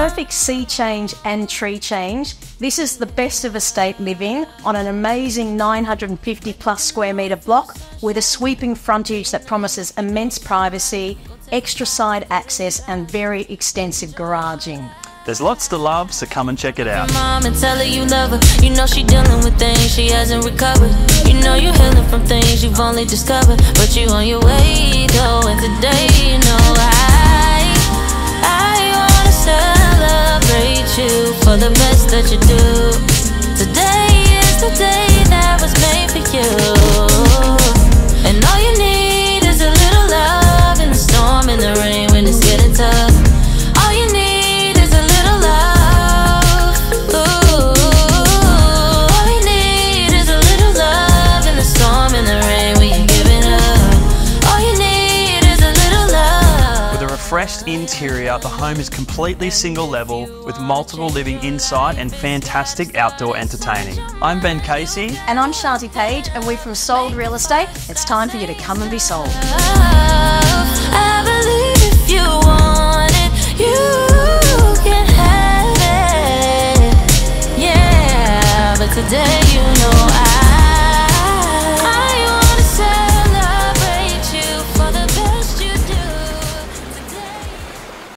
perfect sea change and tree change, this is the best of estate living on an amazing 950 plus square metre block with a sweeping frontage that promises immense privacy, extra side access and very extensive garaging. There's lots to love, so come and check it out. Mom and tell her you love her. You know she dealing with things she hasn't recovered. You know you're healing from things you've only discovered. But you on your way though, and today you know I wanna celebrate you for the best that you do. Today is the day that was made for you. And all you need is a little love in the storm, in the rain, when it's getting tough. All you need is a little love. Ooh, all you need is a little love in the storm, in the rain, when you're giving up. All you need is a little love. With a refreshed interior, the home is completely single level with multiple living inside and fantastic outdoor entertaining. I'm Ben Casey. And I'm Shanti Page, and we're from Sold Real Estate. It's time for you to come and be sold. I believe if you want it, you can have it. Yeah, but today you know